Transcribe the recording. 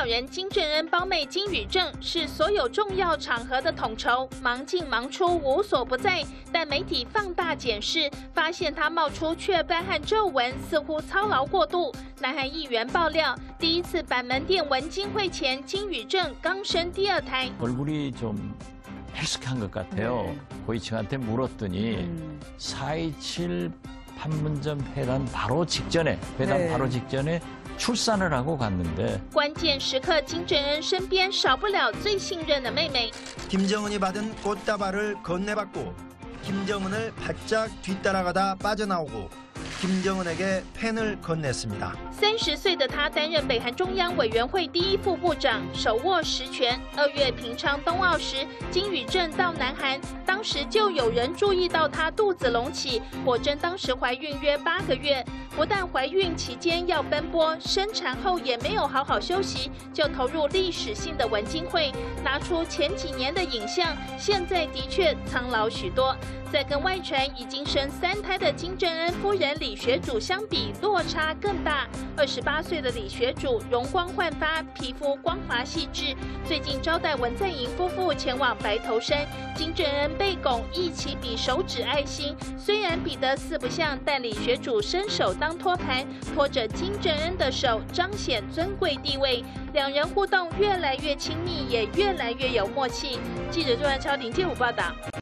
人金正恩胞妹金宇正是所有重要场合的统筹，忙进忙出，无所不在。但媒体放大检视，发现她冒出雀斑和皱纹，似乎操劳过度。南韩议员爆料，第一次板門店文金会前，金宇正刚生第二胎。 얼굴이 좀 헬스케한 것 같아요. 고위층한테 물었더니 4.27 판문점 회담 바로 직전에 출산을 하고 갔는데 关键时刻，金正恩身边少不了最信任的妹妹。 김정은이 받은 꽃다발을 건네받고 김정은을 바짝 뒤따라가다 빠져나오고 김정은에게 펜을 건넸습니다. 30岁的他担任北韩中央委员会第一副部长，手握实权。2月平昌冬奥时，金宇正到南韩，当时就有人注意到她肚子隆起，果真当时怀孕约8个月。不但怀孕期间要奔波，生产后也没有好好休息，就投入历史性的文金会，拿出前几年的影像，现在的确苍老许多。 在跟外传已经生3胎的金正恩夫人李学主相比，落差更大。28岁的李学主容光焕发，皮肤光滑细致。最近招待文在寅夫妇前往白头山，金正恩背拱一起比手指爱心。虽然比得4不像，但李学主伸手当托盘，托着金正恩的手，彰显尊贵地位。两人互动越来越亲密，也越来越有默契。记者周安超林建武报道。